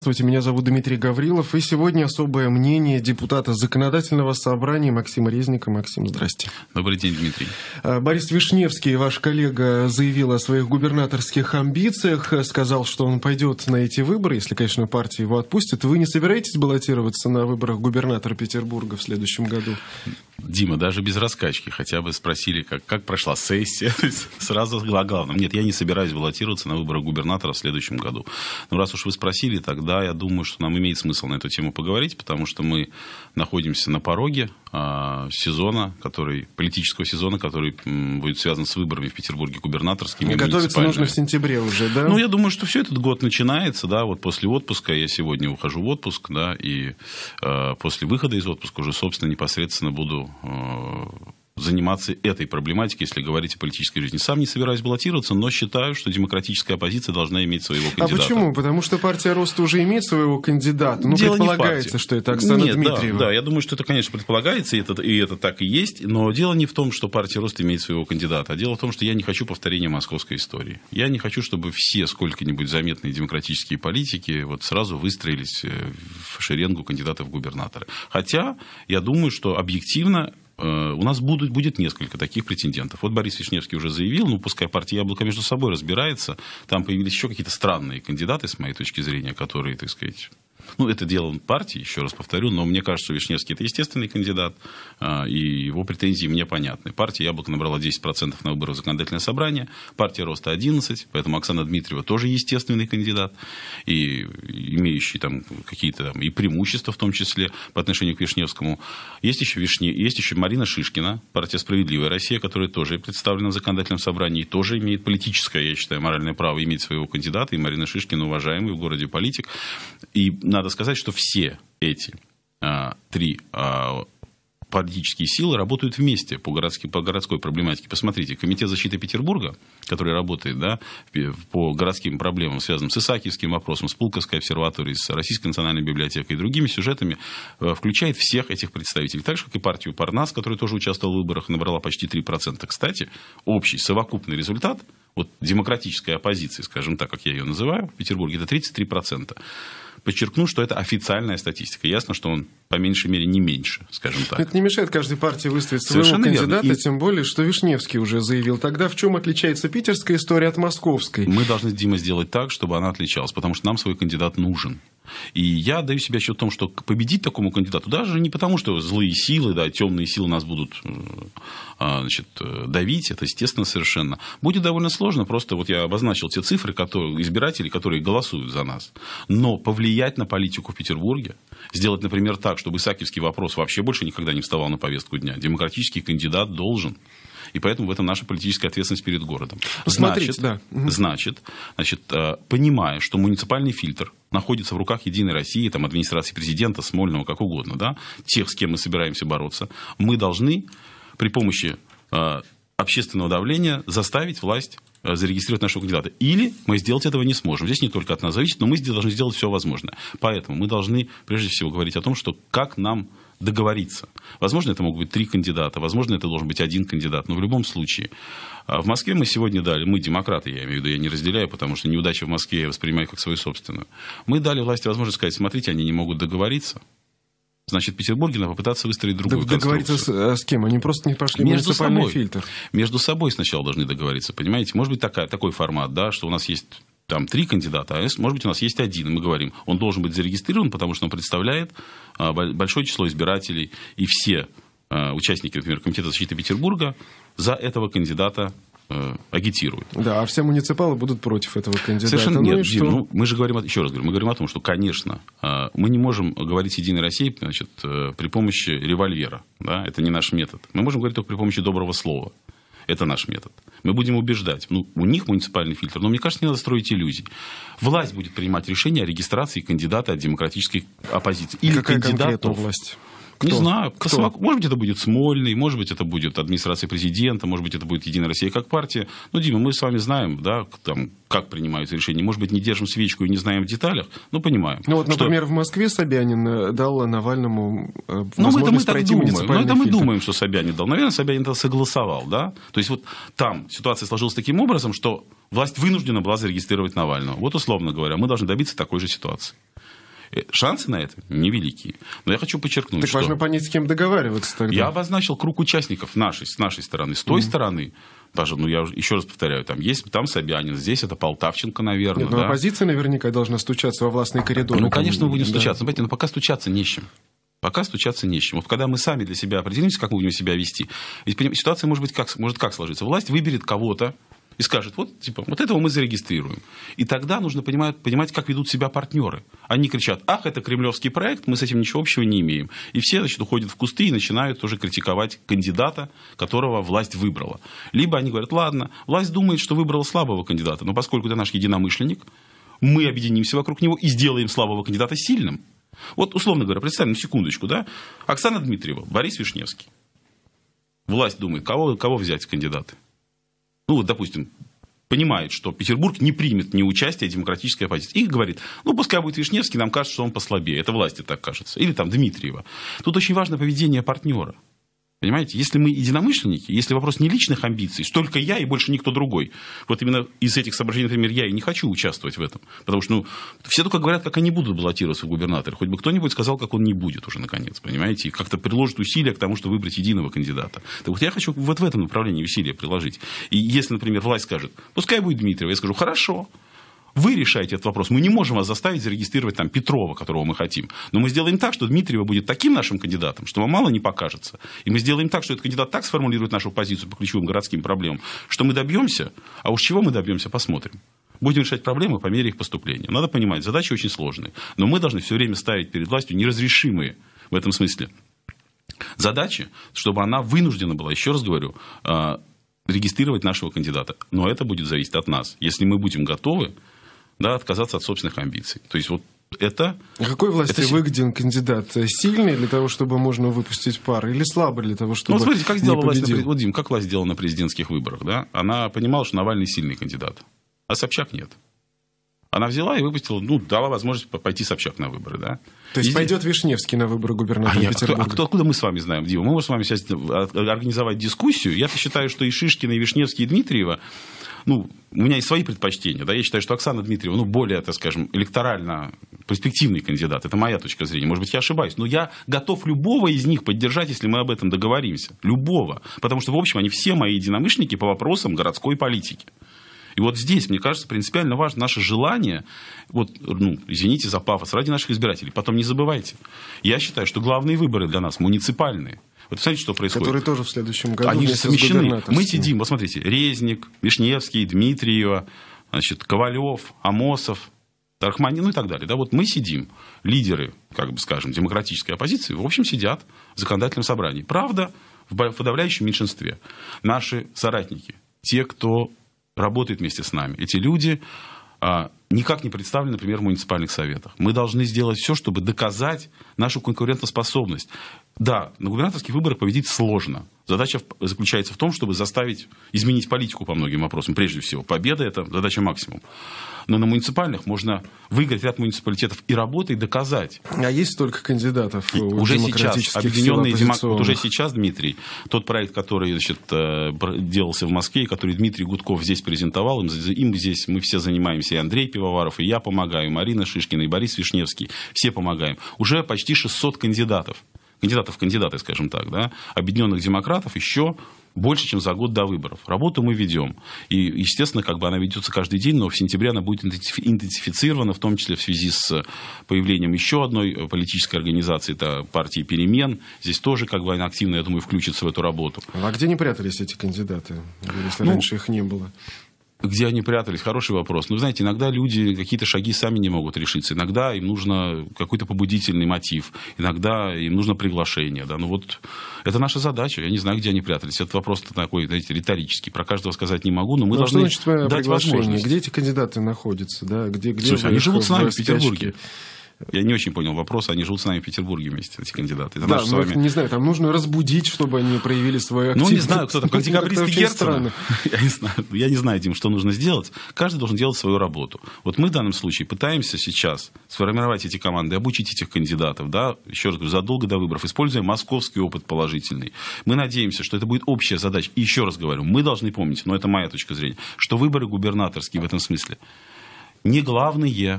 Здравствуйте, меня зовут Дмитрий Гаврилов, и сегодня особое мнение депутата Законодательного собрания Максима Резника. Максим, здрасте. Добрый день, Дмитрий. Борис Вишневский, ваш коллега, заявил о своих губернаторских амбициях, сказал, что он пойдет на эти выборы, если, конечно, партия его отпустит. Вы не собираетесь баллотироваться на выборах губернатора Петербурга в следующем году? Дима, даже без раскачки, хотя бы спросили, как прошла сессия, сразу о главном. Нет, я не собираюсь баллотироваться на выборах губернатора в следующем году. Но раз уж вы спросили, тогда я думаю, что нам имеет смысл на эту тему поговорить, потому что мы находимся на пороге сезона, политического сезона, который будет связан с выборами в Петербурге губернаторскими. Готовиться нужно в сентябре уже, да? Ну, я думаю, что все этот год начинается, да, вот после отпуска, я сегодня ухожу в отпуск, да, и после выхода из отпуска уже, собственно, непосредственно буду заниматься этой проблематикой, если говорить о политической жизни. Сам не собираюсь баллотироваться, но считаю, что демократическая оппозиция должна иметь своего кандидата. А почему? Потому что партия Роста уже имеет своего кандидата. Ну, предполагается, что это Оксана Дмитриева. Да, я думаю, что это, конечно, предполагается, и это так и есть, но дело не в том, что партия Роста имеет своего кандидата, а дело в том, что я не хочу повторения московской истории. Я не хочу, чтобы все сколько-нибудь заметные демократические политики вот сразу выстроились в шеренгу кандидатов в губернаторы. Хотя я думаю, что объективно у нас будет несколько таких претендентов. Вот Борис Вишневский уже заявил, ну, пускай партия «Яблоко» между собой разбирается. Там появились еще какие-то странные кандидаты, с моей точки зрения, которые, так сказать... Ну, это дело партии, еще раз повторю, но мне кажется, что Вишневский – это естественный кандидат, и его претензии мне понятны. Партия «Яблоко» набрала 10% на выборах в Законодательное собрание, партия «Роста» 11%, поэтому Оксана Дмитриева тоже естественный кандидат, и имеющий там какие-то и преимущества, в том числе, по отношению к Вишневскому. Есть еще Марина Шишкина, партия «Справедливая Россия», которая тоже представлена в Законодательном собрании, и тоже имеет политическое, я считаю, моральное право иметь своего кандидата, и Марина Шишкина уважаемый в городе политик. И надо сказать, что все эти три политические силы работают вместе по городской проблематике. Посмотрите, Комитет защиты Петербурга, который работает, да, по городским проблемам, связанным с Исаакиевским вопросом, с Пулковской обсерваторией, с Российской национальной библиотекой и другими сюжетами, включает всех этих представителей. Так же, как и партию Парнас, которая тоже участвовала в выборах, набрала почти 3%. Кстати, общий совокупный результат вот демократической оппозиции, скажем так, как я ее называю, в Петербурге, это 33%. Подчеркну, что это официальная статистика. Ясно, что он, по меньшей мере, не меньше, скажем так. Это не мешает каждой партии выставить своего кандидата, тем более, что Вишневский уже заявил. Тогда в чем отличается питерская история от московской? Мы должны, Дима, сделать так, чтобы она отличалась, потому что нам свой кандидат нужен. И я даю себе отчет в том, что победить такому кандидату, даже не потому, что злые силы, да, темные силы нас будут давить, это естественно совершенно. Будет довольно сложно, просто вот я обозначил те цифры, избирателей, которые голосуют за нас. Но повлиять на политику в Петербурге, сделать, например, так, чтобы Исаакиевский вопрос вообще больше никогда не вставал на повестку дня, демократический кандидат должен. И поэтому в этом наша политическая ответственность перед городом. Значит, понимая, что муниципальный фильтр находится в руках Единой России, там, администрации президента, Смольного, как угодно, да, тех, с кем мы собираемся бороться, мы должны при помощи общественного давления заставить власть зарегистрировать нашего кандидата. Или мы сделать этого не сможем. Здесь не только от нас зависит, но мы должны сделать все возможное. Поэтому мы должны прежде всего говорить о том, что как нам договориться. Возможно, это могут быть 3 кандидата, возможно, это должен быть 1 кандидат, но в любом случае. В Москве мы сегодня дали, мы демократы, я имею в виду, я не разделяю, потому что неудачу в Москве я воспринимаю как свою собственную. Мы дали власти возможность сказать, смотрите, они не могут договориться. Значит, в Петербурге надо попытаться выстроить другую конструкцию. Договориться с кем? Они просто не прошли муниципальный фильтр. Между собой сначала должны договориться, понимаете? Может быть, такой формат, да, что у нас есть там 3 кандидата, а может быть, у нас есть 1, и мы говорим, он должен быть зарегистрирован, потому что он представляет большое число избирателей, и все участники, например, Комитета защиты Петербурга за этого кандидата агитируют. Да, а все муниципалы будут против этого кандидата. Совершенно нет, Дим, мы же говорим, еще раз говорю, мы говорим о том, что, конечно, мы не можем говорить с Единой Россией, значит, при помощи револьвера, да, это не наш метод. Мы можем говорить только при помощи доброго слова. Это наш метод. Мы будем убеждать. Ну, у них муниципальный фильтр, но мне кажется, не надо строить иллюзий. Власть будет принимать решение о регистрации кандидата от демократической оппозиции. Или какая кандидатов. Конкретно власть? Не знаю. Может быть, это будет Смольный, может быть, это будет администрация президента, может быть, это будет Единая Россия как партия. Ну, Дима, мы с вами знаем, да, там, как принимаются решения. Может быть, не держим свечку и не знаем в деталях, но понимаем. Ну, вот, например, в Москве Собянин дал Навальному возможность пройти муниципальный фильтр. Мы думаем, что Собянин дал. Наверное, Собянин это согласовал, да? То есть, вот там ситуация сложилась таким образом, что власть вынуждена была зарегистрировать Навального. Вот, условно говоря, мы должны добиться такой же ситуации. Шансы на это невеликие. Но я хочу подчеркнуть, так что... важно понять, с кем договариваться тогда. Я обозначил круг участников с нашей стороны. С той стороны, даже, я еще раз повторяю, там Собянин, здесь это Полтавченко, наверное. Нет, но оппозиция наверняка должна стучаться во властные коридоры. Ну, конечно, мы будем стучаться. Но пока стучаться не с чем. Вот когда мы сами для себя определимся, как мы будем себя вести, ведь ситуация может как сложиться. Власть выберет кого-то и скажет, вот этого мы зарегистрируем. И тогда нужно понимать, как ведут себя партнеры. Они кричат, ах, это кремлевский проект, мы с этим ничего общего не имеем. И все, уходят в кусты и начинают тоже критиковать кандидата, которого власть выбрала. Либо они говорят, ладно, власть думает, что выбрала слабого кандидата, но поскольку это наш единомышленник, мы объединимся вокруг него и сделаем слабого кандидата сильным. Вот, условно говоря, представим, секундочку, да, Оксана Дмитриева, Борис Вишневский. Власть думает, кого взять в кандидаты? Допустим, понимает, что Петербург не примет неучастие демократической оппозиции. И говорит, пускай будет Вишневский, нам кажется, что он послабее. Это власти так кажется. Или Дмитриева. Тут очень важно поведение партнера. Понимаете, если мы единомышленники, если вопрос не личных амбиций, только я и больше никто другой. Вот именно из этих соображений, например, я и не хочу участвовать в этом. Потому что все только говорят, как они будут баллотироваться в губернаторы. Хоть бы кто-нибудь сказал, как он не будет уже наконец, понимаете, и как-то приложит усилия к тому, чтобы выбрать единого кандидата. Так вот я хочу вот в этом направлении усилия приложить. И если, например, власть скажет, пускай будет Дмитриева, я скажу, хорошо. Вы решаете этот вопрос. Мы не можем вас заставить зарегистрировать Петрова, которого мы хотим. Но мы сделаем так, что Дмитриева будет таким нашим кандидатом, что вам мало не покажется. И мы сделаем так, что этот кандидат так сформулирует нашу позицию по ключевым городским проблемам, что мы добьемся, а уж чего мы добьемся, посмотрим. Будем решать проблемы по мере их поступления. Надо понимать, задачи очень сложные. Но мы должны все время ставить перед властью неразрешимые в этом смысле задачи, чтобы она вынуждена была, еще раз говорю, регистрировать нашего кандидата. Но это будет зависеть от нас. Если мы будем готовы отказаться от собственных амбиций. То есть это... А какой власти выгоден кандидат? Сильный для того, чтобы можно выпустить пар, или слабый для того, чтобы смотрите, как сделала власть, Дим, как власть сделала на президентских выборах. Да? Она понимала, что Навальный сильный кандидат, а Собчак нет. Она взяла и выпустила, дала возможность пойти Собчак на выборы. Да? То есть пойдет Вишневский на выборы губернатора Петербурга? Откуда мы с вами знаем, Дима? Мы можем с вами сейчас организовать дискуссию. Я считаю, что и Шишкин, и Вишневский, и Дмитриева, у меня есть свои предпочтения. Да? Я считаю, что Оксана Дмитриева, более, так скажем, электорально перспективный кандидат. Это моя точка зрения. Может быть, я ошибаюсь. Но я готов любого из них поддержать, если мы об этом договоримся. Любого. Потому что, в общем, они все мои единомышленники по вопросам городской политики. И вот здесь, мне кажется, принципиально важно наше желание, извините за пафос, ради наших избирателей. Потом не забывайте. Я считаю, что главные выборы для нас муниципальные. Вот смотрите, что происходит. Которые тоже в следующем году. Они же совмещены. Мы сидим, вот смотрите, Резник, Вишневский, Дмитриева, Ковалев, Амосов, Тархманин, и так далее. Да, вот мы сидим, лидеры, демократической оппозиции, в общем, сидят в законодательном собрании. Правда, в подавляющем меньшинстве. Наши соратники, те, кто работает вместе с нами, эти люди никак не представлены, например, в муниципальных советах. Мы должны сделать все, чтобы доказать нашу конкурентоспособность. Да, на губернаторских выборах победить сложно. Задача заключается в том, чтобы заставить изменить политику по многим вопросам. Прежде всего, победа – это задача максимум. Но на муниципальных можно выиграть ряд муниципалитетов и работой доказать. А есть столько кандидатов уже сейчас объединенные демократы. Уже сейчас, Дмитрий, тот проект, который делался в Москве, и который Дмитрий Гудков здесь презентовал, им здесь мы все занимаемся, и Андрей Пивоваров, и я помогаю, и Марина Шишкина, и Борис Вишневский, все помогаем. Уже почти 600 кандидатов, скажем так, да, объединенных демократов еще больше, чем за год до выборов. Работу мы ведем. И, естественно, она ведется каждый день, но в сентябре она будет интенсифицирована, в том числе в связи с появлением еще одной политической организации, это партии «Перемен». Здесь тоже она активно, я думаю, включится в эту работу. А где не прятались эти кандидаты, если раньше их не было? Где они прятались? Хороший вопрос. Знаете, иногда люди какие-то шаги сами не могут решиться. Иногда им нужно какой-то побудительный мотив. Иногда им нужно приглашение. Да? Это наша задача. Я не знаю, где они прятались. Это вопрос такой, риторический. Про каждого сказать не могу, но мы должны дать возможность. Где эти кандидаты находятся? Да? Слушай, они живут с нами в Петербурге. Я не очень понял вопрос. Они живут с нами в Петербурге вместе, эти кандидаты. Это не знаю, там нужно разбудить, чтобы они проявили свою активность. Не знаю, кто там, как декабристы Герцена. Я не знаю, Дим, что нужно сделать. Каждый должен делать свою работу. Вот мы в данном случае пытаемся сейчас сформировать эти команды, обучить этих кандидатов, да, еще раз говорю, задолго до выборов, используя московский опыт положительный. Мы надеемся, что это будет общая задача. И еще раз говорю, мы должны помнить, но это моя точка зрения, что выборы губернаторские в этом смысле не главные.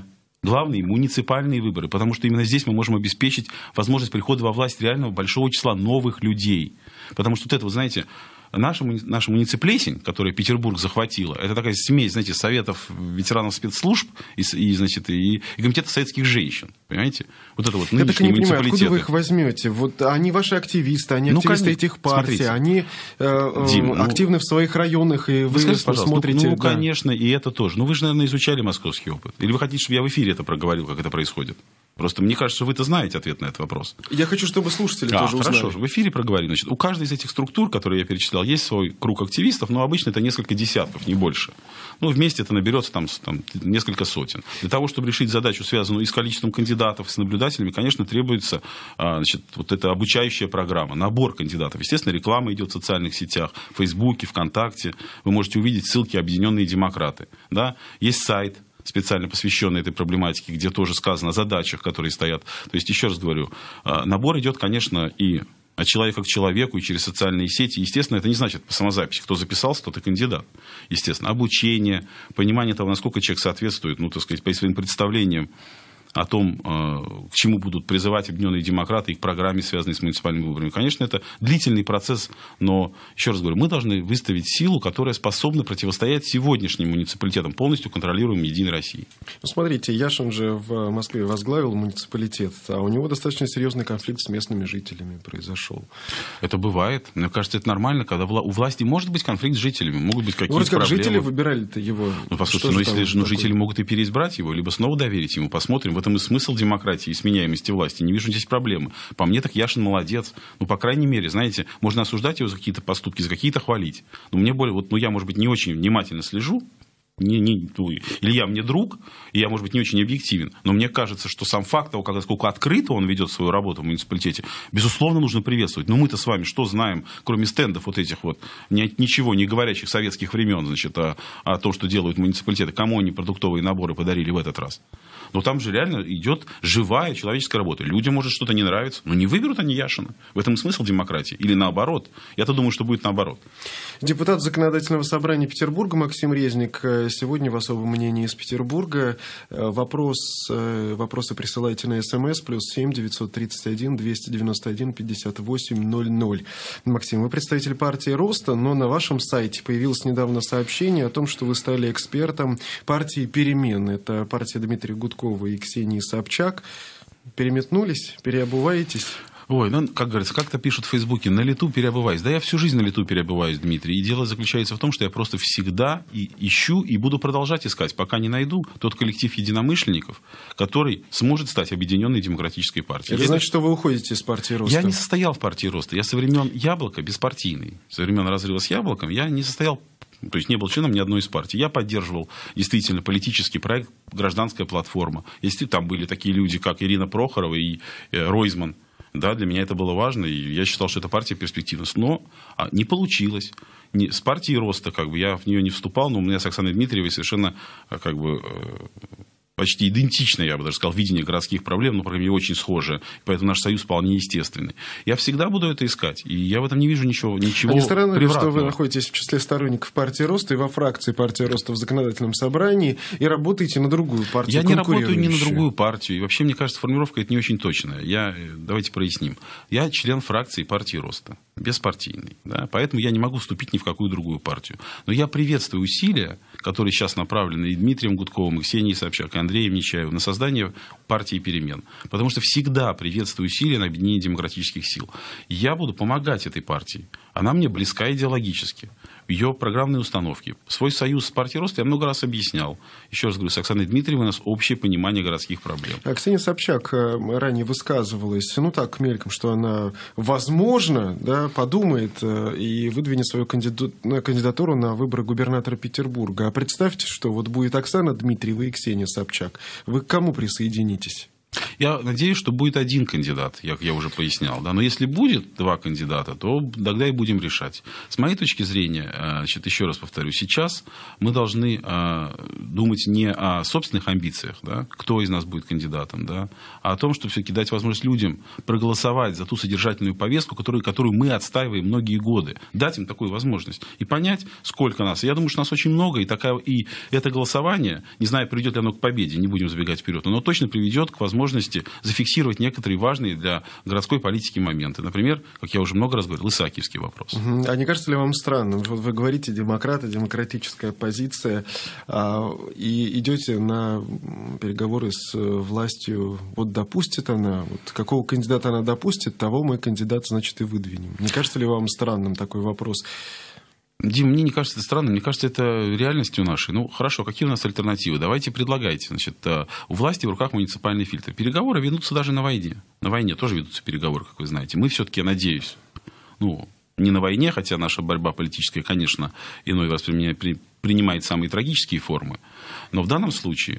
Главные муниципальные выборы, потому что именно здесь мы можем обеспечить возможность прихода во власть реального большого числа новых людей. Потому что вот это, вы знаете, наша мунициплесень, которую Петербург захватила, это такая смесь, знаете, советов ветеранов спецслужб и комитета советских женщин. Понимаете? Вот это вот нынешние муниципалитеты. Я так и не понимаю, откуда вы их возьмете? Вот они ваши активисты, они активисты этих партий, смотрите, они активны в своих районах, и вы смотрите... Ну, конечно, и это тоже. Ну, вы же, наверное, изучали московский опыт. Или вы хотите, чтобы я в эфире это проговорил, как это происходит? Просто мне кажется, вы-то знаете ответ на этот вопрос. Я хочу, чтобы слушатели тоже узнали. Хорошо, в эфире проговорим. Значит, у каждой из этих структур, которые я перечислял, есть свой круг активистов, но обычно это несколько десятков, не больше. Ну, вместе это наберется там несколько сотен. Для того, чтобы решить задачу, связанную и с количеством кандидатов, и с наблюдателями, конечно, требуется вот эта обучающая программа, набор кандидатов. Естественно, реклама идет в социальных сетях, в Фейсбуке, ВКонтакте. Вы можете увидеть ссылки «Объединенные демократы». Да? Есть сайт, специально посвященный этой проблематике, где тоже сказано о задачах, которые стоят. То есть, еще раз говорю, набор идет, конечно, и от человека к человеку, и через социальные сети. Естественно, это не значит по самозаписи. Кто записался, тот и кандидат. Естественно, обучение, понимание того, насколько человек соответствует, ну, так сказать, по своим представлениям о том, к чему будут призывать Объединенные демократы, их программе, связанные с муниципальными выборами. Конечно, это длительный процесс, но, еще раз говорю, мы должны выставить силу, которая способна противостоять сегодняшним муниципалитетам, полностью контролируемым Единой Россией. Ну, смотрите, Яшин же в Москве возглавил муниципалитет, а у него достаточно серьезный конфликт с местными жителями произошел. Это бывает. Мне кажется, это нормально, когда у власти может быть конфликт с жителями, могут быть какие-то вроде как проблемы. Жители выбирали-то его. Ну, послушайте, если жители могут и переизбрать его, либо снова доверить ему, посмотрим. В этом и смысл демократии и сменяемости власти. Не вижу здесь проблемы. По мне, так Яшин молодец. Ну, по крайней мере, знаете, можно осуждать его за какие-то поступки, за какие-то хвалить. Но мне более, я, может быть, не очень внимательно слежу. Илья мне друг, и я, может быть, не очень объективен, но мне кажется, что сам факт того, насколько открыто он ведет свою работу в муниципалитете, безусловно, нужно приветствовать. Но мы-то с вами что знаем, кроме стендов вот этих вот, ничего не говорящих советских времен, значит, о том, что делают муниципалитеты, кому они продуктовые наборы подарили в этот раз. Но там же реально идет живая человеческая работа. Людям может что-то не нравится, но не выберут они Яшина. В этом смысл демократии. Или наоборот. Я-то думаю, что будет наоборот. Депутат Законодательного собрания Петербурга Максим Резник сегодня в особом мнении из Петербурга. Вопросы присылайте на СМС +7 931 291 58 00. Максим, вы представитель партии Роста, но на вашем сайте появилось недавно сообщение о том, что вы стали экспертом партии Перемен. Это партия Дмитрия Гудкова и Ксении Собчак. Переметнулись, переобуваетесь? Ой, ну, как говорится, как-то пишут в Фейсбуке, на лету переобуваюсь. Да я всю жизнь на лету переобуваюсь, Дмитрий. И дело заключается в том, что я просто всегда ищу и буду продолжать искать, пока не найду тот коллектив единомышленников, который сможет стать Объединенной демократической партией. Это значит, что вы уходите из партии Роста? Я не состоял в партии Роста. Я со времен Яблока беспартийный. Со времен разрыва с Яблоком я не состоял, то есть не был членом ни одной из партий. Я поддерживал действительно политический проект «Гражданская платформа». Если там были такие люди, как Ирина Прохорова и Ройзман, да, для меня это было важно, и я считал, что эта партия перспективна. Но не получилось. С партией Роста я в нее не вступал, но у меня с Оксаной Дмитриевой совершенно почти идентичное, я бы даже сказал, видение городских проблем, но, по крайней мере, очень схожее. Поэтому наш союз вполне естественный. Я всегда буду это искать. И я в этом не вижу ничего не странно ли, что вы находитесь в числе сторонников партии Роста и во фракции партии Роста в законодательном собрании и работаете на другую партию? Я не работаю ни на другую партию. И вообще, мне кажется, формулировка это не очень точная. Давайте проясним. Я член фракции партии Роста. Беспартийный. Да? Поэтому я не могу вступить ни в какую другую партию. Но я приветствую усилия, которые сейчас направлены и Дмитрием Гудковым, и Ксенией Собчак, и Андреем Нечаевым на создание партии Перемен. Потому что всегда приветствую усилия на объединение демократических сил. Я буду помогать этой партии. Она мне близка идеологически. Ее программные установки. Свой союз с партией Роста я много раз объяснял. Еще раз говорю, с Оксаной Дмитриевой у нас общее понимание городских проблем. Ксения Собчак ранее высказывалась, так мельком, что она, возможно, подумает и выдвинет свою кандидатуру на выборы губернатора Петербурга. А представьте, что будет Оксана Дмитриева и Ксения Собчак. Вы к кому присоединитесь? Я надеюсь, что будет один кандидат, я уже пояснял. Да? Но если будет два кандидата, то тогда и будем решать. С моей точки зрения, значит, еще раз повторю, сейчас мы должны думать не о собственных амбициях, да, кто из нас будет кандидатом, да, а о том, чтобы все-таки дать возможность людям проголосовать за ту содержательную повестку, которую мы отстаиваем многие годы. Дать им такую возможность и понять, сколько нас. Я думаю, что нас очень много, и это голосование, не знаю, приведет ли оно к победе, не будем забегать вперед, но оно точно приведет к возможности зафиксировать некоторые важные для городской политики моменты. Например, как я уже много раз говорил, Исаакиевский вопрос. А не кажется ли вам странным? Вот вы говорите, демократы, демократическая позиция, и идете на переговоры с властью. Вот допустит она, вот какого кандидата она допустит, того мы кандидата, значит, и выдвинем. Не кажется ли вам странным такой вопрос? Дим, мне не кажется это странным, мне кажется, это реальностью нашей. Ну, хорошо, какие у нас альтернативы? Давайте предлагайте. Значит, у власти в руках муниципальный фильтр. Переговоры ведутся даже на войне. На войне тоже ведутся переговоры, как вы знаете. Мы все-таки, я надеюсь, не на войне, хотя наша борьба политическая, конечно, иной раз принимает самые трагические формы. Но в данном случае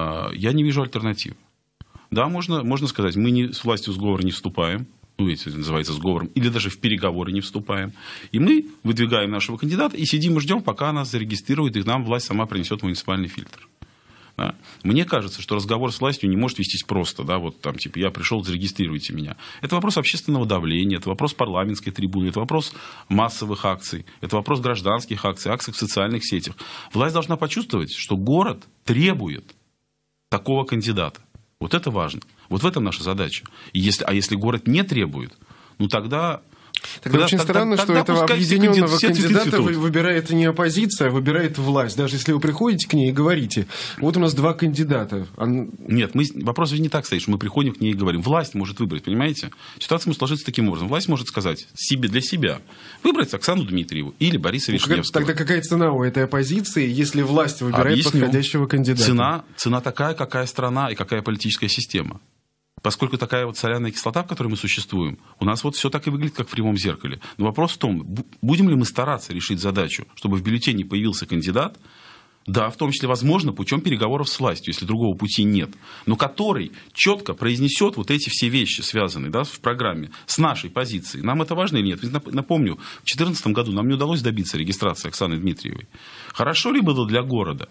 я не вижу альтернатив. Да, можно сказать, мы с властью в сговор не вступаем. Это называется сговором, или даже в переговоры не вступаем. И мы выдвигаем нашего кандидата и сидим и ждем, пока нас зарегистрируют, и нам власть сама принесет муниципальный фильтр. Да. Мне кажется, что разговор с властью не может вестись просто, да, вот там, типа, я пришел, зарегистрируйте меня. Это вопрос общественного давления, это вопрос парламентской трибуны, это вопрос массовых акций, это вопрос гражданских акций, акций в социальных сетях. Власть должна почувствовать, что город требует такого кандидата. Вот это важно. Вот в этом наша задача. Если город не требует, тогда очень странно, что этого объединенного кандидата выбирает не оппозиция, а выбирает власть. Даже если вы приходите к ней и говорите, вот у нас два кандидата. Нет, вопрос не так стоит, что мы приходим к ней и говорим. Власть может выбрать, понимаете? Ситуация может сложиться таким образом. Власть может сказать для себя выбрать Оксану Дмитриеву или Бориса Вишневского. Тогда какая цена у этой оппозиции, если власть выбирает подходящего кандидата? Цена такая, какая страна и какая политическая система. Поскольку такая вот соляная кислота, в которой мы существуем, у нас вот все так и выглядит, как в прямом зеркале. Но вопрос в том, будем ли мы стараться решить задачу, чтобы в бюллетене появился кандидат, да, в том числе, возможно, путем переговоров с властью, если другого пути нет, но который четко произнесет вот эти все вещи, связанные, да, в программе, с нашей позицией. Нам это важно или нет? Напомню, в 2014 году нам не удалось добиться регистрации Оксаны Дмитриевой. Хорошо ли было для города?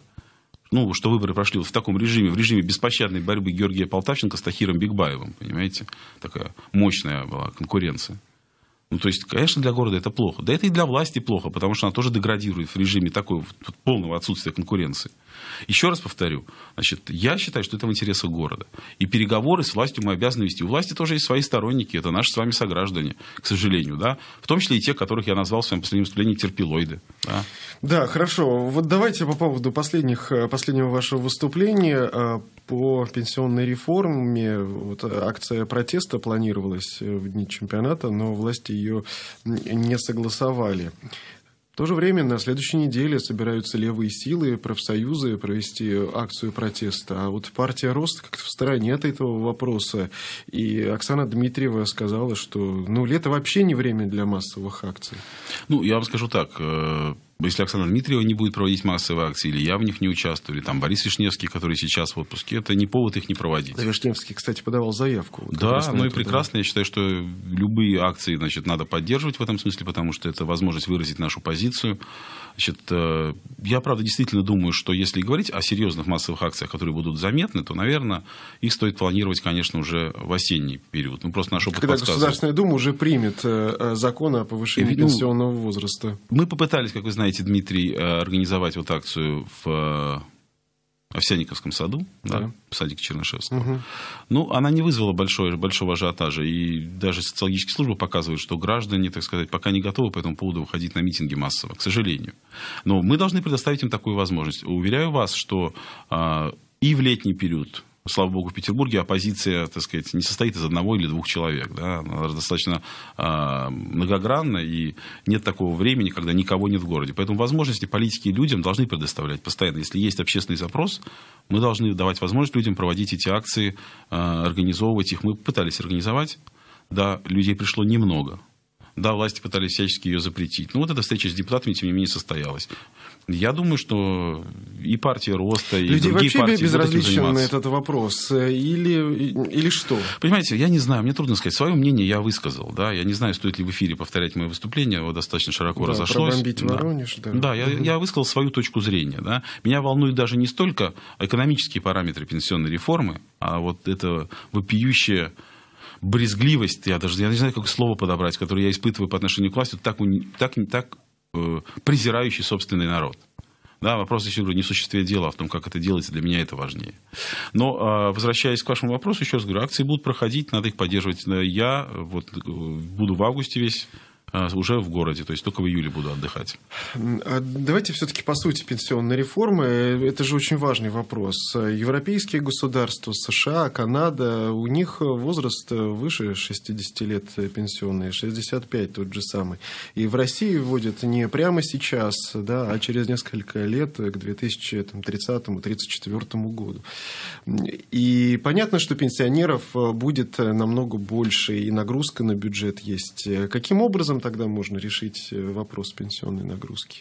Что выборы прошли вот в таком режиме, в режиме беспощадной борьбы Георгия Полтавченко с Тахиром Бигбаевым, понимаете? Такая мощная была конкуренция. То есть, конечно, для города это плохо. Да это и для власти плохо, потому что она тоже деградирует в режиме такого полного отсутствия конкуренции. Еще раз повторю, я считаю, что это в интересах города. И переговоры с властью мы обязаны вести. У власти тоже есть свои сторонники, это наши с вами сограждане, к сожалению, да? В том числе и те, которых я назвал в своем последнем выступлении терпилоиды. Да, хорошо. Вот давайте по поводу последнего вашего выступления по пенсионной реформе. Вот акция протеста планировалась в дни чемпионата, но власти ее не согласовали. В то же время на следующей неделе собираются левые силы, профсоюзы провести акцию протеста. А вот партия «Рост» как-то в стороне от этого вопроса. И Оксана Дмитриева сказала, что лето вообще не время для массовых акций. Я вам скажу так. Если Оксана Дмитриева не будет проводить массовые акции, или я в них не участвую, или там Борис Вишневский, который сейчас в отпуске, это не повод их не проводить. Вишневский, кстати, подавал заявку. Да, и прекрасно. Я считаю, что любые акции, надо поддерживать в этом смысле, потому что это возможность выразить нашу позицию. Я, правда, действительно думаю, что если говорить о серьезных массовых акциях, которые будут заметны, то, наверное, их стоит планировать, конечно, уже в осенний период. Просто наш опыт когда подсказывает. Государственная Дума уже примет закон о повышении пенсионного возраста. Мы попытались, как вы знаете, Дмитрий, организовать вот акцию в Овсянниковском саду, да, в садике Чернышевского. Она не вызвала большого ажиотажа. И даже социологические службы показывают, что граждане, так сказать, пока не готовы по этому поводу выходить на митинги массово, к сожалению. Но мы должны предоставить им такую возможность. Уверяю вас, что и в летний период, слава богу, в Петербурге оппозиция, так сказать, не состоит из одного или двух человек. Да? Она достаточно многогранна, и нет такого времени, когда никого нет в городе. Поэтому возможности политики людям должны предоставлять постоянно. Если есть общественный запрос, мы должны давать возможность людям проводить эти акции, организовывать их. Мы пытались организовать. Да, людей пришло немного. Да, власти пытались всячески ее запретить. Но вот эта встреча с депутатами, тем не менее, состоялась. Я думаю, что и партия Роста, и людей другие партии вообще безразличен на этот вопрос? Или что? Понимаете, я не знаю, мне трудно сказать. Свое мнение я высказал. Да? Я не знаю, стоит ли в эфире повторять мое выступление. Оно достаточно широко разошлось. Пробомбить Воронеж. Да, я высказал свою точку зрения. Да? Меня волнует даже не столько экономические параметры пенсионной реформы, а вот это вопиющее брезгливость, я не знаю, какое слово подобрать, которое я испытываю по отношению к власти, так презирающий собственный народ. Да, вопрос еще не в существе дела, а в том, как это делается, для меня это важнее. Но, возвращаясь к вашему вопросу, еще раз говорю, акции будут проходить, надо их поддерживать. Я буду в августе весь уже в городе, то есть только в июле буду отдыхать. Давайте все-таки по сути пенсионной реформы. Это же очень важный вопрос. Европейские государства, США, Канада, у них возраст выше 60 лет пенсионный, 65 тот же самый. И в России вводят не прямо сейчас, да, а через несколько лет, к 2030-2034 году. И понятно, что пенсионеров будет намного больше, и нагрузка на бюджет есть. Каким образом тогда можно решить вопрос пенсионной нагрузки?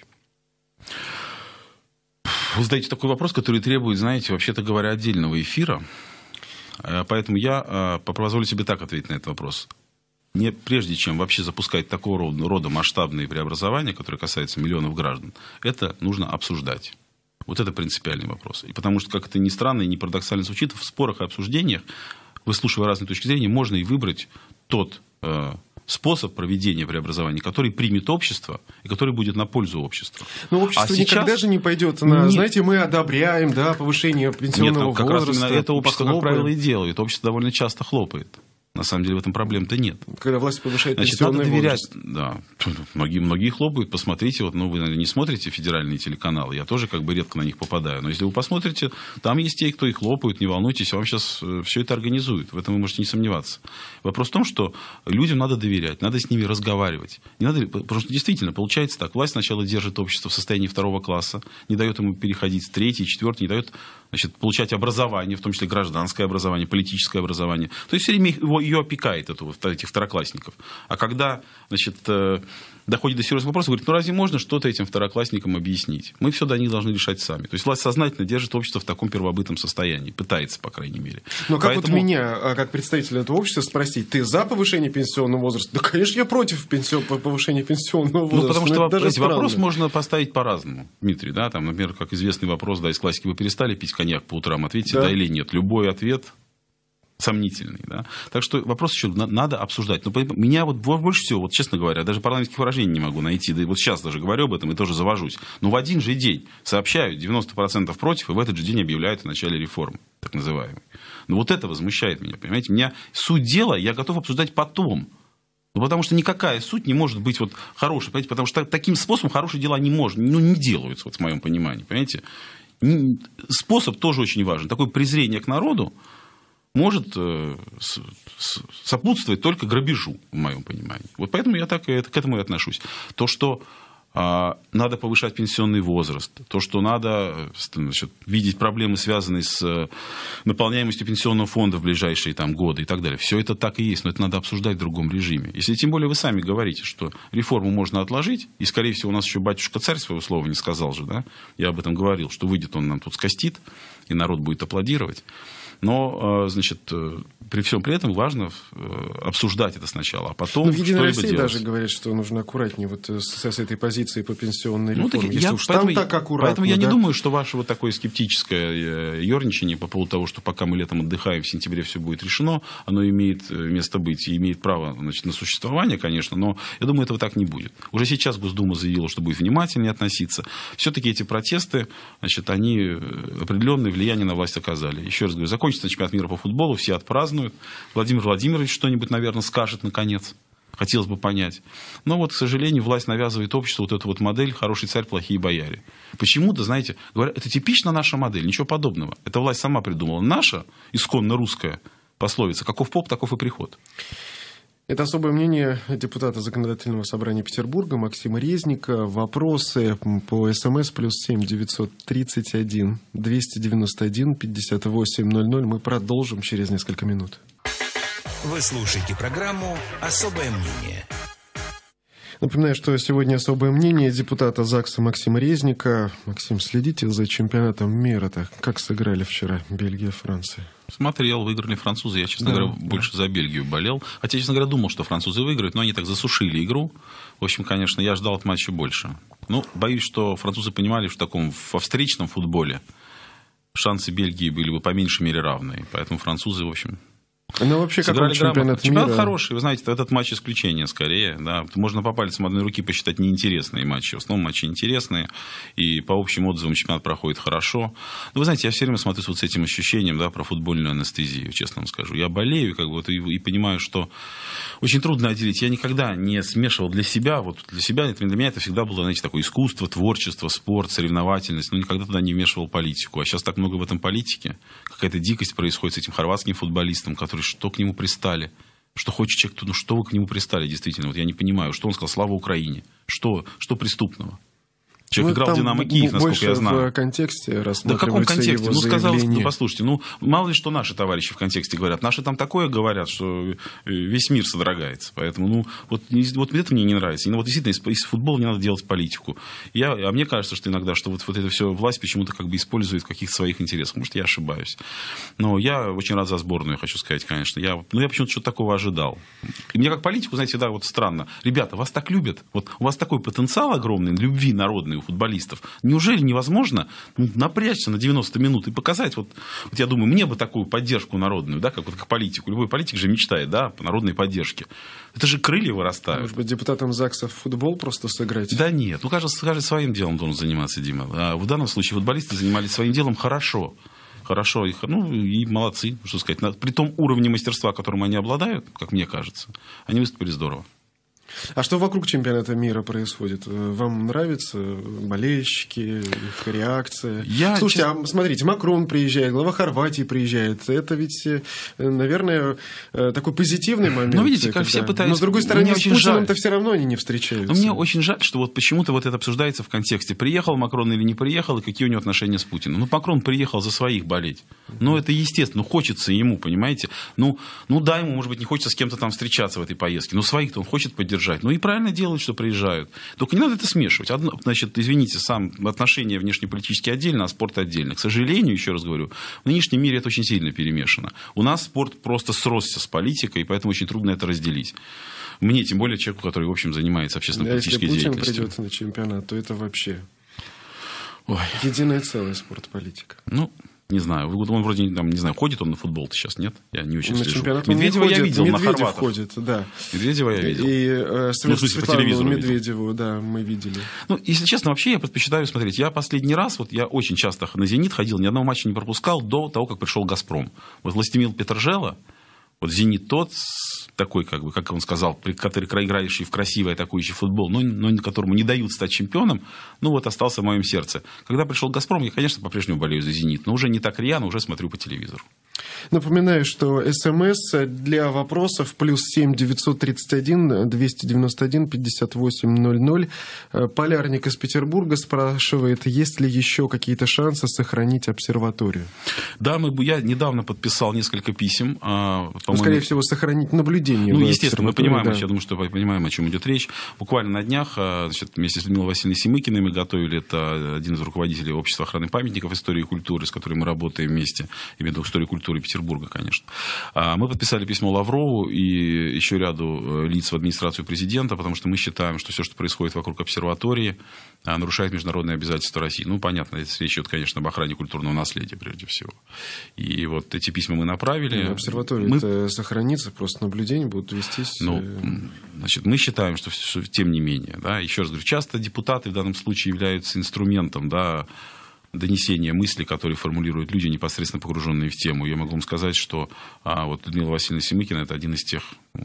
Вы задаете такой вопрос, который требует, знаете, вообще-то говоря, отдельного эфира. Поэтому я позволю себе так ответить на этот вопрос. Прежде чем вообще запускать такого рода масштабные преобразования, которые касаются миллионов граждан, это нужно обсуждать. Вот это принципиальный вопрос. И потому что, как это ни странно и ни парадоксально звучит, в спорах и обсуждениях, выслушивая разные точки зрения, можно и выбрать тот способ проведения преобразований, который примет общество и который будет на пользу обществу. Но общество никогда же не пойдет на, знаете, мы одобряем, да, повышение пенсионного возраста. Нет, как раз именно это общество, как правило, и делает. Общество довольно часто хлопает. На самом деле в этом проблем-то нет. Когда власть повышает пенсионный возраст. Да, многие хлопают. Посмотрите, вы, наверное, не смотрите федеральные телеканалы. Я тоже редко на них попадаю. Но если вы посмотрите, там есть те, кто их хлопают, не волнуйтесь, вам сейчас все это организуют. В этом вы можете не сомневаться. Вопрос в том, что людям надо доверять, надо с ними разговаривать. Не надо, потому что действительно получается так. Власть сначала держит общество в состоянии второго класса, не дает ему переходить в третий, четвертый, не дает получать образование, в том числе гражданское образование, политическое образование. То есть все время ее опекает, этих второклассников. А когда доходит до серьезного вопроса, говорит, разве можно что-то этим второклассникам объяснить? Мы все до них должны решать сами. То есть власть сознательно держит общество в таком первобытном состоянии. Пытается, по крайней мере. Но как вот меня, как представителя этого общества, спросить, ты за повышение пенсионного возраста? Да, конечно, я против повышения пенсионного возраста. Потому что вопрос можно поставить по-разному, Дмитрий. Да? Там, например, как известный вопрос, из классики, вы перестали пить коньяк по утрам? Ответьте да или нет. Любой ответ сомнительный. Да? Так что вопрос еще надо обсуждать. Но меня больше всего, честно говоря, даже парламентских выражений не могу найти. Да и сейчас даже говорю об этом и тоже завожусь. Но в один же день сообщают 90% против, и в этот же день объявляют о начале реформы, так называемой. Но это возмущает меня, понимаете? Меня суть дела я готов обсуждать потом. Потому что никакая суть не может быть хорошей. Понимаете? Потому что таким способом хорошие дела не делаются, в моем понимании. Понимаете? Способ тоже очень важен. Такое презрение к народу может сопутствовать только грабежу, в моем понимании. Поэтому я так к этому и отношусь. То, что надо повышать пенсионный возраст, то, что надо видеть проблемы, связанные с наполняемостью пенсионного фонда в ближайшие годы и так далее. Все это так и есть, но это надо обсуждать в другом режиме. Если тем более вы сами говорите, что реформу можно отложить, и, скорее всего, у нас еще батюшка-царь своего слова не сказал же, да? Я об этом говорил, что выйдет он нам тут скостит, и народ будет аплодировать. Но, при всем при этом важно обсуждать это сначала, а потом что-либо делать. В Единой России даже говорят, что нужно аккуратнее с этой позиции по пенсионной реформе. Поэтому я не думаю, что ваше такое скептическое ерничание по поводу того, что пока мы летом отдыхаем, в сентябре все будет решено, оно имеет место быть и имеет право на существование, конечно, но я думаю, этого так не будет. Уже сейчас Госдума заявила, что будет внимательнее относиться. Все-таки эти протесты, они определенное влияние на власть оказали. Еще раз говорю, закончится чемпионат мира по футболу, все отпразднуют. Владимир Владимирович что-нибудь, наверное, скажет наконец. Хотелось бы понять. Но к сожалению, власть навязывает обществу эту модель «хороший царь, плохие бояре». Почему-то, знаете, говорят, это типично наша модель, ничего подобного. Это власть сама придумала. Наша, исконно русская пословица «каков поп, таков и приход». Это особое мнение депутата Законодательного собрания Петербурга Максима Резника. Вопросы по СМС +7 931 291 5800. Мы продолжим через несколько минут. Вы слушаете программу «Особое мнение». Напоминаю, что сегодня особое мнение депутата ЗАГСа Максима Резника. Максим, следите за чемпионатом мира-то. Как сыграли вчера Бельгия, Франция? Смотрел, выиграли французы. Я, честно говоря, больше за Бельгию болел. Хотя, честно говоря, думал, что французы выиграют, но они так засушили игру. В общем, конечно, я ждал от матча больше. Ну, боюсь, что французы понимали, что во встречном футболе шансы Бельгии были бы по меньшей мере равные. Поэтому французы, в общем... Ну, вообще, какой чемпионат мира? Чемпионат хороший, вы знаете, этот матч исключение скорее. Да. Можно по пальцам одной руки посчитать неинтересные матчи. В основном матчи интересные, и по общим отзывам чемпионат проходит хорошо. Но вы знаете, я все время смотрю вот с этим ощущением, да, про футбольную анестезию, честно вам скажу. Я болею и понимаю, что очень трудно отделить. Я никогда не смешивал для себя, для меня это всегда было, знаете, такое искусство, творчество, спорт, соревновательность, но никогда туда не вмешивал политику. А сейчас так много в этом политики, какая-то дикость происходит с этим хорватским футболистом, который что к нему пристали? Что хочет человек, ну что вы к нему пристали, действительно? Вот я не понимаю, что он сказал, слава Украине. Что преступного? Человек играл в «Динамо» Киев, насколько я знаю. В контексте рассматривается. Да в каком контексте? Ну, сказал, послушайте, мало ли что наши товарищи в контексте говорят. Наши там такое говорят, что весь мир содрогается. Поэтому, вот это мне не нравится. Вот действительно, из футбола не надо делать политику. А мне кажется, что иногда, что вот это все власть почему-то как бы использует в каких-то своих интересах. Может, я ошибаюсь. Но я очень рад за сборную, хочу сказать, конечно. Я почему-то что-то такого ожидал. И мне как политику, знаете, всегда вот странно. Ребята, вас так любят. Вот у вас такой потенциал огромный, любви народной у футболистов. Неужели невозможно напрячься на 90 минут и показать, вот я думаю, мне бы такую поддержку народную, да, как политику. Любой политик же мечтает, да, по народной поддержке. Это же крылья вырастают. Может быть, депутатам ЗАГСа в футбол просто сыграть? Да нет, каждый своим делом должен заниматься, Дима. А в данном случае футболисты занимались своим делом хорошо, и молодцы, что сказать. При том уровне мастерства, которым они обладают, как мне кажется, они выступили здорово. А что вокруг чемпионата мира происходит? Вам нравятся болельщики, их реакция? Слушайте, смотрите, Макрон приезжает, глава Хорватии приезжает. Это ведь, наверное, такой позитивный момент. Ну, видите, как все пытаются... Но, с другой стороны, с Путиным-то все равно они не встречаются. Но мне очень жаль, что вот почему-то это обсуждается в контексте, приехал Макрон или не приехал, и какие у него отношения с Путиным. Макрон приехал за своих болеть. Это естественно, хочется ему, понимаете? Да, ему, может быть, не хочется с кем-то там встречаться в этой поездке, но своих-то он хочет поддержать. И правильно делают, что приезжают. Только не надо это смешивать. Извините, отношения внешнеполитические отдельно, а спорт отдельно. К сожалению, еще раз говорю, в нынешнем мире это очень сильно перемешано. У нас спорт просто сросся с политикой, и поэтому очень трудно это разделить. Мне, тем более, человеку, который, в общем, занимается общественно-политической деятельностью. Если Путин придет на чемпионат, то это вообще единое целое спорт-политика. Не знаю, он вроде, не знаю, ходит он на футбол-то сейчас, нет? Я не очень слежу. Медведева я видел на Хорватах. Ходит, да. Медведева я видел. И Светлану Медведеву, да, мы видели. Если честно, вообще я предпочитаю смотреть. Я последний раз, я очень часто на «Зенит» ходил, ни одного матча не пропускал до того, как пришел «Газпром». Властимир Петржела, «Зенит» тот, такой, как он сказал, который играющий в красивый атакующий футбол, но которому не дают стать чемпионом, остался в моем сердце. Когда пришел «Газпром», я, конечно, по-прежнему болею за «Зенит», но уже не так рьяно, уже смотрю по телевизору. Напоминаю, что СМС для вопросов +7 931 291 5800. Полярник из Петербурга спрашивает, есть ли еще какие-то шансы сохранить обсерваторию? Да, я недавно подписал несколько писем. Скорее всего, сохранить наблюдение. Естественно, мы понимаем, я думаю, что мы понимаем, о чем идет речь. Буквально на днях вместе с Людмилой Васильевной Семыкиной мы готовили, это один из руководителей Общества охраны памятников истории и культуры, с которым мы работаем вместе, именно в истории культуры Петербурга, конечно. Мы подписали письмо Лаврову и еще ряду лиц в администрацию президента, потому что мы считаем, что все, что происходит вокруг обсерватории, нарушает международные обязательства России. Понятно, здесь речь идет, конечно, об охране культурного наследия, прежде всего. И эти письма мы направили. Обсерватория сохранится, просто наблюдения будут вестись. Мы считаем, что тем не менее, еще раз говорю, часто депутаты в данном случае являются инструментом, донесения мысли, которые формулируют люди, непосредственно погруженные в тему. Я могу вам сказать, что Людмила Васильевна Семыкина — это один из тех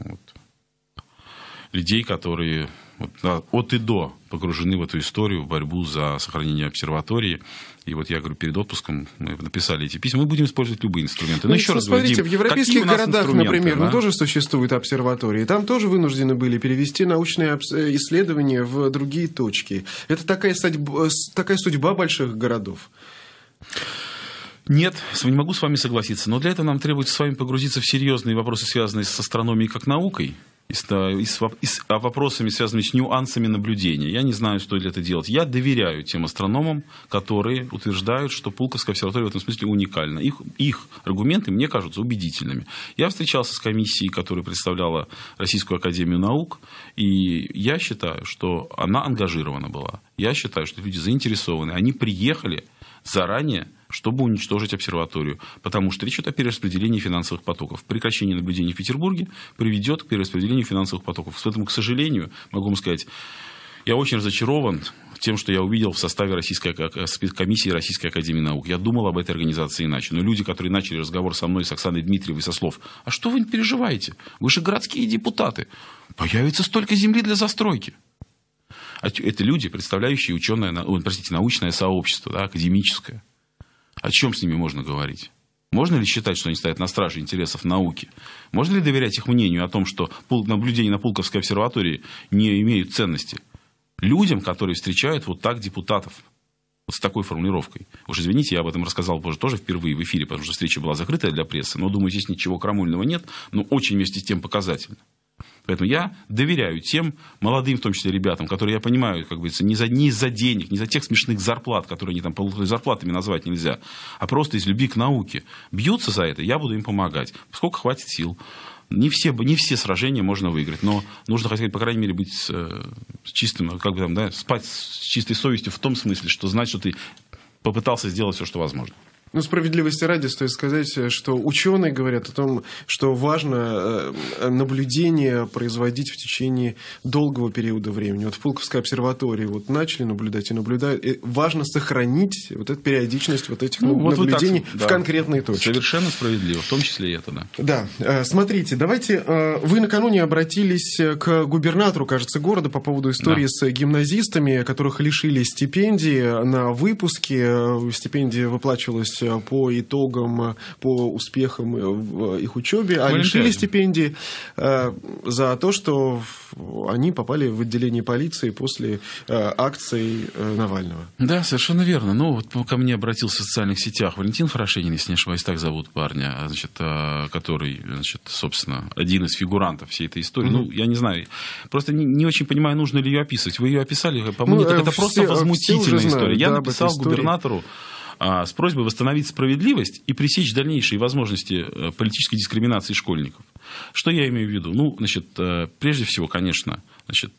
людей, которые от и до погружены в эту историю, в борьбу за сохранение обсерватории. И я говорю, перед отпуском мы написали эти письма. Мы будем использовать любые инструменты. Но еще раз говорю, Дим, в европейских городах, например, тоже существуют обсерватории. Там тоже вынуждены были перевести научные исследования в другие точки. Это такая судьба больших городов. Нет, не могу с вами согласиться. Но для этого нам требуется с вами погрузиться в серьезные вопросы, связанные с астрономией как наукой. и с вопросами, связанными с нюансами наблюдения. Я не знаю, стоит ли это делать. Я доверяю тем астрономам, которые утверждают, что Пулковская обсерватория в этом смысле уникальна. Их аргументы мне кажутся убедительными. Я встречался с комиссией, которая представляла Российскую академию наук, и я считаю, что она ангажирована была. Я считаю, что люди заинтересованы. Они приехали заранее, чтобы уничтожить обсерваторию. Потому что речь идет о перераспределении финансовых потоков. Прекращение наблюдений в Петербурге приведет к перераспределению финансовых потоков. Поэтому, к сожалению, могу вам сказать, я очень разочарован тем, что я увидел в составе комиссии Российской академии наук. Я думал об этой организации иначе. Но люди, которые начали разговор со мной, с Оксаной Дмитриевой, со слов: а что вы не переживаете? Вы же городские депутаты. Появится столько земли для застройки. Это люди, представляющие научное сообщество, да, академическое. О чем с ними можно говорить? Можно ли считать, что они стоят на страже интересов науки? Можно ли доверять их мнению о том, что наблюдения на Пулковской обсерватории не имеют ценности? Людям, которые встречают вот так депутатов, вот с такой формулировкой. Уж извините, я об этом рассказал позже тоже впервые в эфире, потому что встреча была закрытая для прессы, но, думаю, здесь ничего крамольного нет, но очень вместе с тем показательно. Поэтому я доверяю тем молодым, в том числе, ребятам, которые, я понимаю, как говорится, не из-за денег, не из-за тех смешных зарплат, которые они там получают, зарплатами назвать нельзя, а просто из любви к науке. Бьются за это, я буду им помогать. Сколько хватит сил. Не все сражения можно выиграть, но нужно, хотя бы, по крайней мере, быть чистым, как бы там, да, спать с чистой совестью в том смысле, что знать, что ты попытался сделать все, что возможно. Ну, справедливости ради стоит сказать, что ученые говорят о том, что важно наблюдение производить в течение долгого периода времени. Вот в Пулковской обсерватории вот начали наблюдать и наблюдают. И важно сохранить вот эту периодичность вот этих наблюдений в конкретные точки. Совершенно справедливо, в том числе и это, да. Да. Смотрите, давайте... Вы накануне обратились к губернатору, кажется, города по поводу истории с гимназистами, которых лишили стипендии на выпуске. Стипендия выплачивалась по итогам, по успехам в их учебе, а лишили стипендии за то, что они попали в отделение полиции после акций Навального. Да, совершенно верно. Ну, вот ко мне обратился в социальных сетях Валентин Хорошенин, если не ошибаюсь, так зовут парня, значит, который, значит, собственно, один из фигурантов всей этой истории. Ну, я не знаю, просто не очень понимаю, нужно ли ее описывать. Вы ее описали, по-моему, это просто возмутительная история. Я написал губернатору с просьбой восстановить справедливость и пресечь дальнейшие возможности политической дискриминации школьников. Что я имею в виду? Ну, значит, прежде всего, конечно, значит,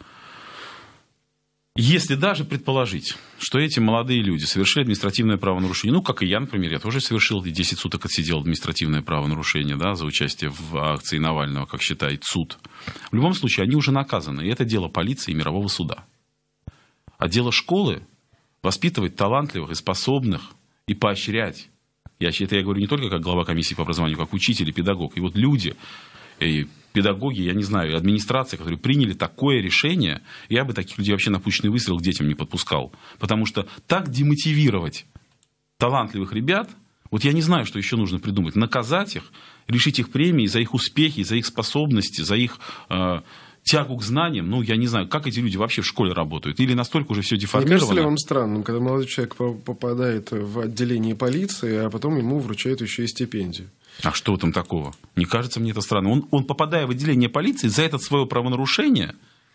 если даже предположить, что эти молодые люди совершили административное правонарушение, ну, как и я, например, я тоже совершил, 10 суток отсидел административное правонарушение, да, за участие в акции Навального, как считает суд. В любом случае, они уже наказаны, и это дело полиции и мирового суда. А дело школы воспитывать талантливых и способных и поощрять. Это я говорю не только как глава комиссии по образованию, как учитель и педагог. И вот люди, и педагоги, я не знаю, администрация, которые приняли такое решение, я бы таких людей вообще на пушечный выстрел к детям не подпускал. Потому что так демотивировать талантливых ребят, вот я не знаю, что еще нужно придумать. Наказать их, лишить их премии за их успехи, за их способности, за их... тягу к знаниям, ну, я не знаю, как эти люди вообще в школе работают, или настолько уже все деформировано. Не кажется ли вам странным, когда молодой человек попадает в отделение полиции, а потом ему вручают еще и стипендию? А что там такого? Не кажется мне это странным. Он, попадая в отделение полиции, за это свое правонарушение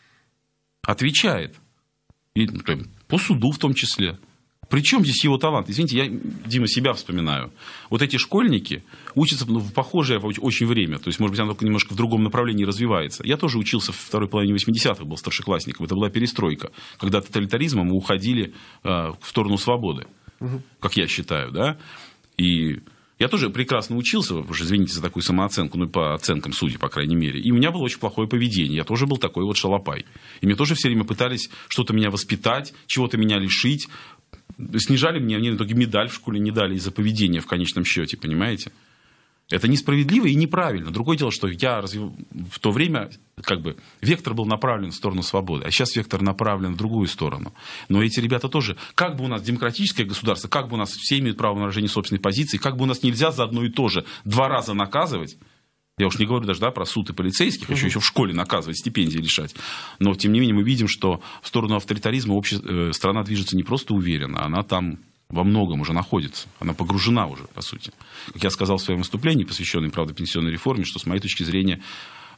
отвечает. И, по суду в том числе. Причем здесь его талант? Извините, я, Дима, себя вспоминаю. Вот эти школьники учатся в похожее очень время. То есть, может быть, оно только немножко в другом направлении развивается. Я тоже учился в второй половине 80-х, был старшеклассником. Это была перестройка, когда от тоталитаризма мы уходили в сторону свободы, как я считаю, да. И я тоже прекрасно учился, уже, извините за такую самооценку, ну, по оценкам судей, по крайней мере. И у меня было очень плохое поведение. Я тоже был такой вот шалопай. И мне тоже все время пытались что-то меня воспитать, чего-то меня лишить. Снижали мне в итоге медаль в школе не дали из-за поведения в конечном счете, понимаете? Это несправедливо и неправильно. Другое дело, что я в то время, как бы, вектор был направлен в сторону свободы, а сейчас вектор направлен в другую сторону. Но эти ребята тоже, как бы у нас демократическое государство, как бы у нас все имеют право на выражение собственной позиции, как бы у нас нельзя за одно и то же 2 раза наказывать. Я уж не говорю даже, да, про суд и полицейских, еще в школе наказывать, стипендии лишать. Но, тем не менее, мы видим, что в сторону авторитаризма страна движется не просто уверенно, она там во многом уже находится. Она погружена уже, по сути. Как я сказал в своем выступлении, посвященном, правда, пенсионной реформе, что, с моей точки зрения,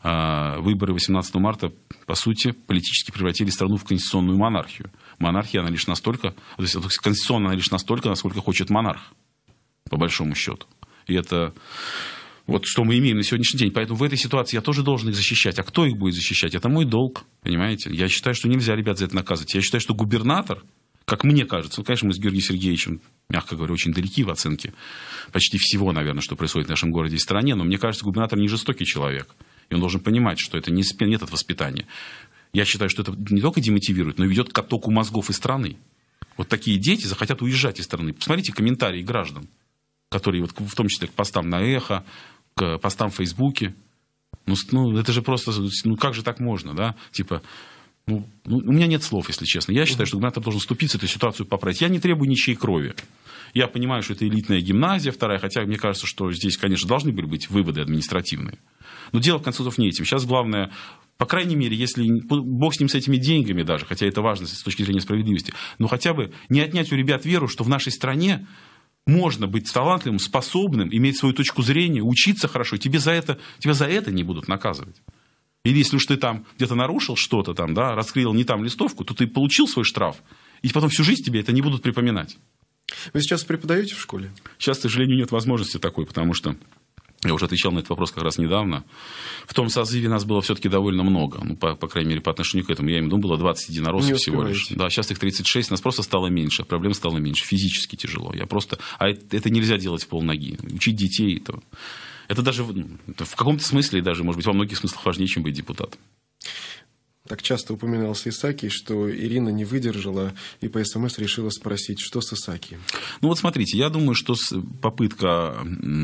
выборы 18 марта, по сути, политически превратили страну в конституционную монархию. Монархия, она лишь настолько, то есть конституционная она лишь настолько, насколько хочет монарх, по большому счету. И это вот что мы имеем на сегодняшний день. Поэтому в этой ситуации я тоже должен их защищать. А кто их будет защищать? Это мой долг, понимаете? Я считаю, что нельзя ребят за это наказывать. Я считаю, что губернатор, как мне кажется, ну, конечно, мы с Георгием Сергеевичем, мягко говоря, очень далеки в оценке почти всего, наверное, что происходит в нашем городе и стране, но мне кажется, губернатор не жестокий человек. И он должен понимать, что это не метод воспитания. Я считаю, что это не только демотивирует, но и ведет к оттоку мозгов из страны. Вот такие дети захотят уезжать из страны. Посмотрите комментарии граждан, которые, вот, в том числе к постам на Эхо, к постам в Фейсбуке. Ну, это же просто, ну, как же так можно, да? Типа, у меня нет слов, если честно. Я считаю, что губернатор должен вступиться, эту ситуацию поправить. Я не требую ничьей крови. Я понимаю, что это элитная гимназия, вторая, хотя мне кажется, что здесь, конечно, должны были быть выводы административные. Но дело, в конце концов, не этим. Сейчас главное, по крайней мере, если бог с ним, с этими деньгами даже, хотя это важно с точки зрения справедливости, но хотя бы не отнять у ребят веру, что в нашей стране можно быть талантливым, способным, иметь свою точку зрения, учиться хорошо, тебя за это не будут наказывать. Или если уж ты там где-то нарушил что-то, там, да, раскрыл не там листовку, то ты получил свой штраф, и потом всю жизнь тебе это не будут припоминать. Вы сейчас преподаете в школе? Сейчас, к сожалению, нет возможности такой, потому что я уже отвечал на этот вопрос как раз недавно. В том созыве нас было все-таки довольно много. Ну, по крайней мере, по отношению к этому. Я имею в виду, было 20 единороссов всего лишь. Да, сейчас их 36, нас просто стало меньше. Проблем стало меньше. Физически тяжело. А это нельзя делать в полноги. Учить детей. Это даже в каком-то смысле, и даже, может быть, во многих смыслах важнее, чем быть депутатом. Так часто упоминался Исаакий, что Ирина не выдержала и по СМС решила спросить, что с Исаакием. Ну вот смотрите, я думаю, что попытка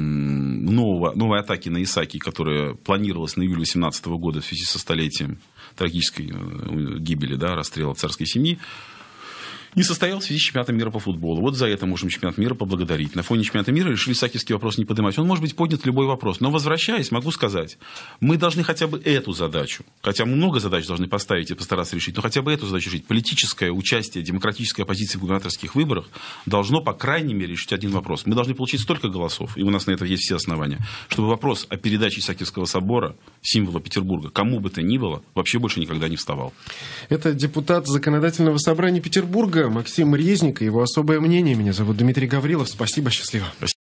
новой атаки на Исаакий, которая планировалась на июль 2018 года в связи со столетием трагической гибели, да, расстрела царской семьи, не состоялся в связи с чемпионатом мира по футболу. Вот за это можем чемпионат мира поблагодарить. На фоне чемпионата мира решили исаакиевский вопрос не поднимать. Он может быть поднят любой вопрос. Но возвращаясь, могу сказать, мы должны хотя бы эту задачу, хотя мы много задач должны поставить и постараться решить, но хотя бы эту задачу решить. Политическое участие, демократическая оппозиция в губернаторских выборах должно, по крайней мере, решить один вопрос. Мы должны получить столько голосов, и у нас на это есть все основания, чтобы вопрос о передаче Исаакиевского собора, символа Петербурга, кому бы то ни было, вообще больше никогда не вставал. Это депутат Законодательного собрания Петербурга Максим Резник и его особое мнение. Меня зовут Дмитрий Гаврилов. Спасибо, счастливо.